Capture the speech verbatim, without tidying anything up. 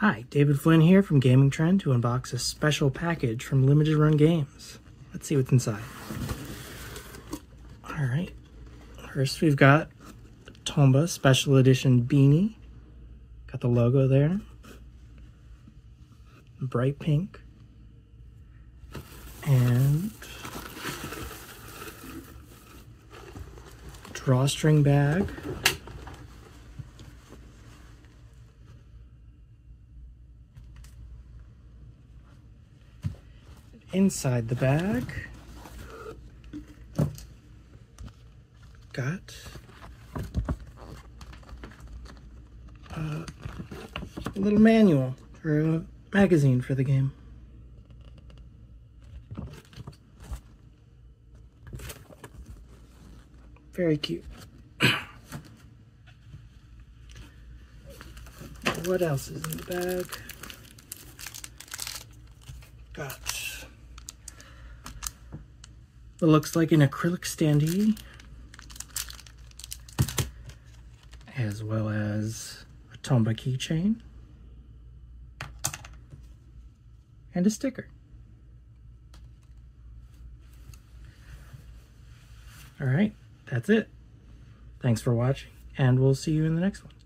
Hi, David Flynn here from GamingTrend to unbox a special package from Limited Run Games. Let's see what's inside. Alright, first we've got a Tomba Special Edition beanie. Got the logo there. Bright pink. And drawstring bag. Inside the bag, got a little manual or a magazine for the game. Very cute. What else is in the bag? Got what looks like an acrylic standee, as well as a Tomba keychain and a sticker. All right, that's it. Thanks for watching, and we'll see you in the next one.